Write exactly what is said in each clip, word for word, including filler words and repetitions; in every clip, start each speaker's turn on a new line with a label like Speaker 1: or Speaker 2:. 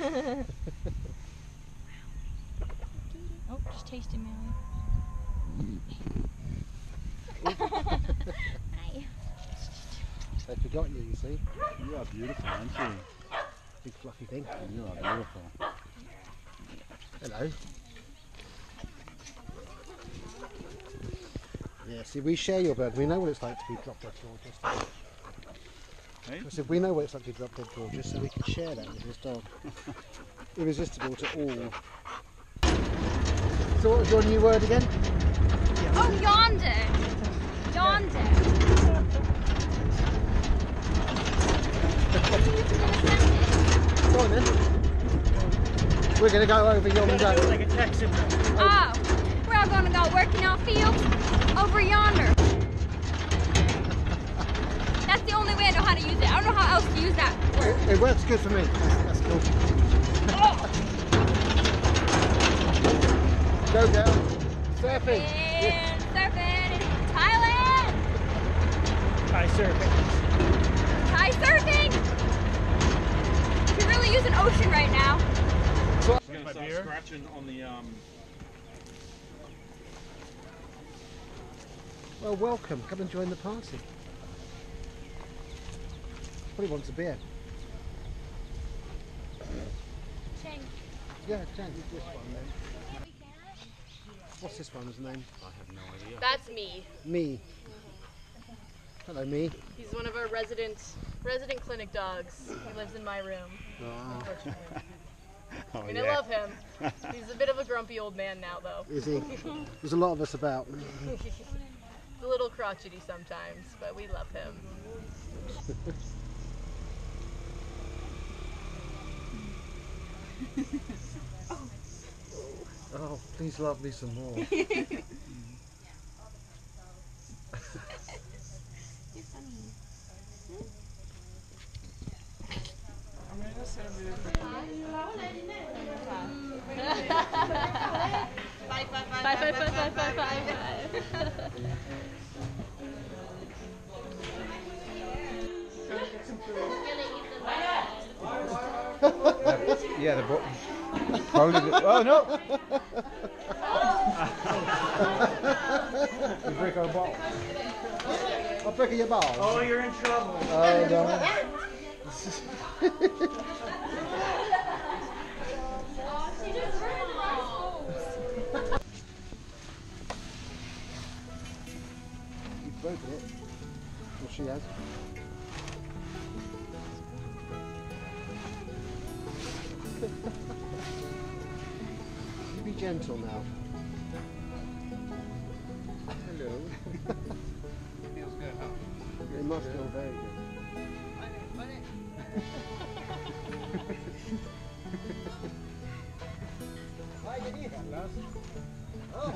Speaker 1: Oh, just tasted me. Hi.
Speaker 2: They've forgotten you, you see.
Speaker 3: You are beautiful, aren't you?
Speaker 2: Big fluffy thing.
Speaker 3: You are beautiful.
Speaker 2: Hello. Yeah, see, we share your bird. We know what it's like to be drop dead gorgeous.
Speaker 3: Hey?
Speaker 2: I said, we know what it's like to be drop dead gorgeous, so we can share that with this dog. Irresistible to all. So what was your new word again?
Speaker 1: Oh, yonder. Yonder.
Speaker 2: Go on then. We're going to go over yonder.
Speaker 3: Like a Texan.
Speaker 1: Oh, we're all going to go work in our fields over yonder. That's the only way I know how to use it. I don't know how else to use that word.
Speaker 2: It, it works good for me. That's, that's cool.
Speaker 1: Oh.
Speaker 2: Go down. Surfing.
Speaker 1: And surfing in Thailand.
Speaker 3: Thai surfing.
Speaker 1: Thai surfing. You can really use an ocean right now.
Speaker 3: I'm going to start scratching on the um.
Speaker 2: Well, welcome. Come and join the party. Probably wants a beer.
Speaker 1: Cheng.
Speaker 2: Yeah, Jan, this one then. What's this one's name?
Speaker 3: I have no idea.
Speaker 4: That's me.
Speaker 2: Me. Hello, me.
Speaker 4: He's one of our resident resident clinic dogs. He lives in my room,
Speaker 2: Oh,
Speaker 4: unfortunately.
Speaker 3: Oh,
Speaker 4: I mean,
Speaker 3: yeah.
Speaker 4: I love him. He's a bit of a grumpy old man now, though.
Speaker 2: is he? There's a lot of us about.
Speaker 4: He's a little crotchety sometimes, but we love him.
Speaker 2: Oh, please love me some more.
Speaker 1: You're funny. Five, five, five, five, five, five, five, five.
Speaker 3: Yeah, the book. Oh no! You break our ball.
Speaker 2: I'll break your balls.
Speaker 3: Oh, you're in trouble.
Speaker 2: Oh, no. You've broken it. Well, she has. You be gentle now. Hello.
Speaker 3: Feels good, huh?
Speaker 2: It must feel very good. Oh.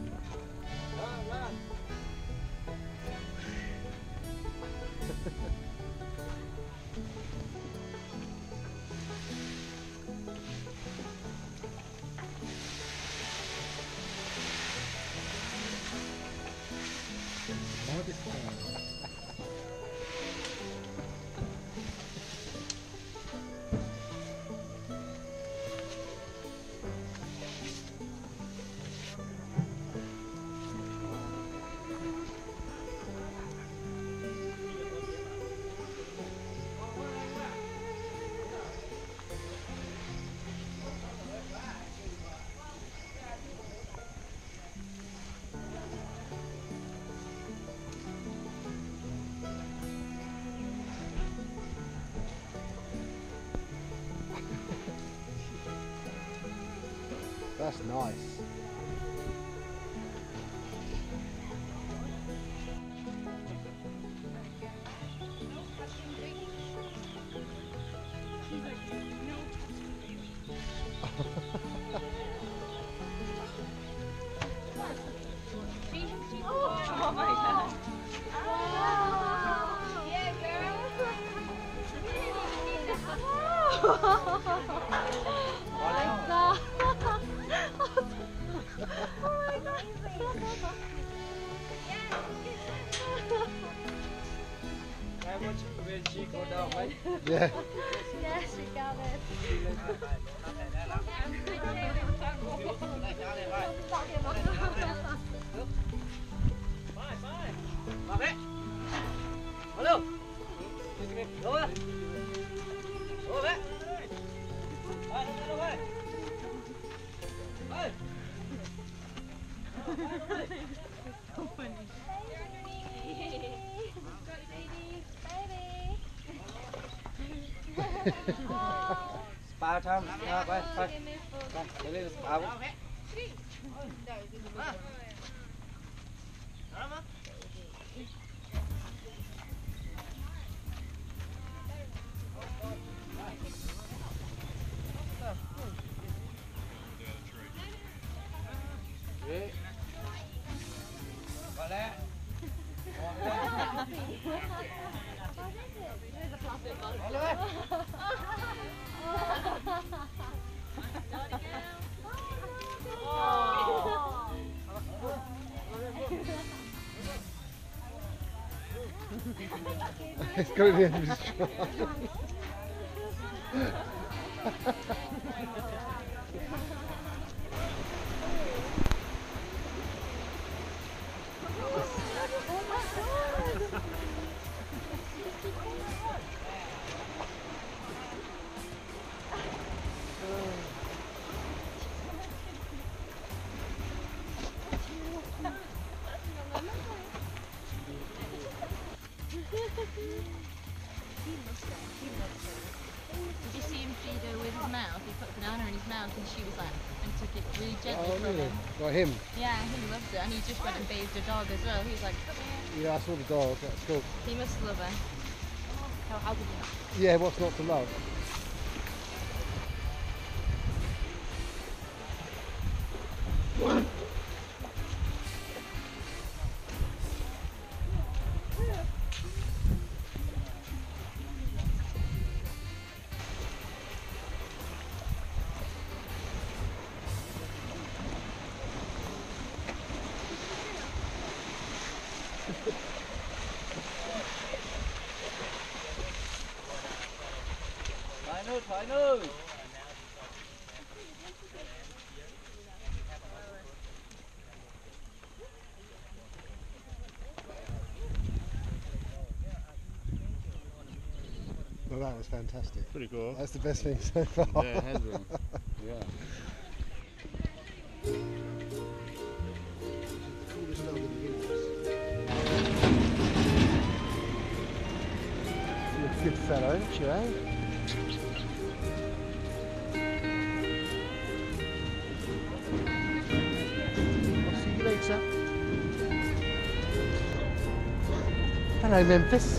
Speaker 2: That's nice.
Speaker 1: Oh my god. Oh, yeah, girl. Oh my god. Oh my god.
Speaker 2: Yeah.
Speaker 1: Yes, we got it.
Speaker 3: Spa time. Bye, bye, bye. Bye. Đi lên spa.
Speaker 2: It's got to the end of his stride.
Speaker 4: Did you see him feed her with his mouth? He put a banana in his mouth and she was like, and took it really gently
Speaker 2: Oh,
Speaker 4: from
Speaker 2: really?
Speaker 4: him.
Speaker 2: Got him?
Speaker 4: Yeah, he loved it, and he just went and bathed a dog as well. He was like, come here.
Speaker 2: Yeah, I saw the dog. That's cool.
Speaker 4: He must love her. How, how could he not?
Speaker 2: Yeah, what's not to love?
Speaker 3: Thoải nước, thoải nước.
Speaker 2: Well, that was fantastic.
Speaker 5: Pretty cool.
Speaker 2: That's the best thing so far.
Speaker 5: Yeah, it has been. Yeah.
Speaker 2: Coolest dog in the universe. You're a good fellow, aren't you, eh? I'll see you later. Hello, Memphis.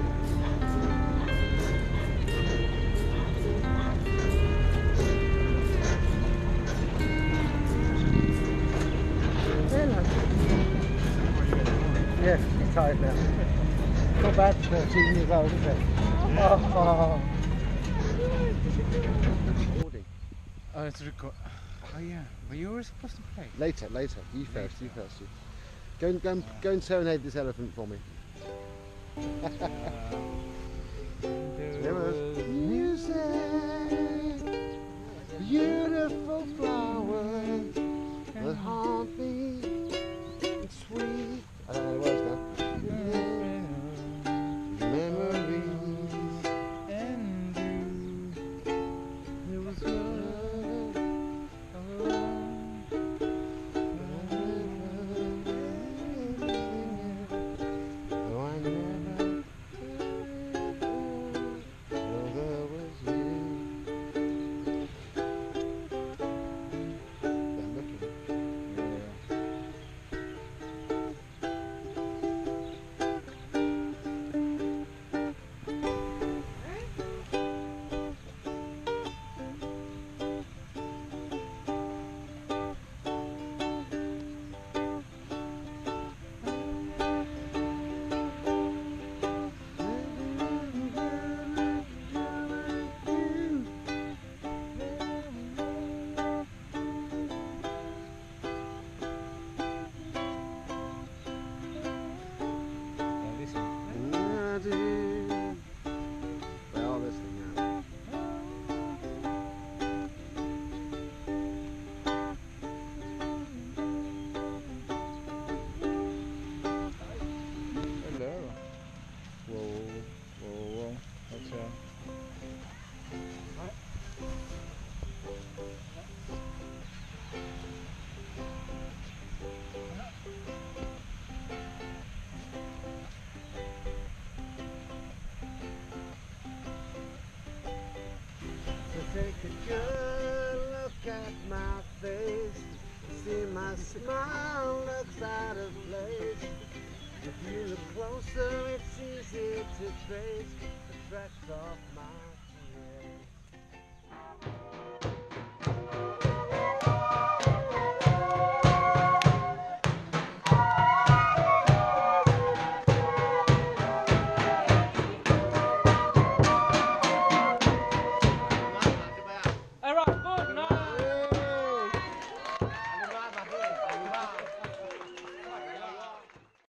Speaker 2: Yeah, he's tired now. Not bad for thirteen years old, is it? Oh, oh.
Speaker 3: Oh, it's record. Oh yeah. Well, you were supposed to play.
Speaker 2: Later, later. You first, you first. You. Go and, go and, go and serenade this elephant for me. There was music, beautiful flowers that haunt me, and sweet. I don't know the words now. Memories,
Speaker 3: And
Speaker 2: there was love. Oh, I never, oh, there was you.
Speaker 6: Take a look at my face. See my smile looks out of place. If you look closer, it's easy to trace the tracks of my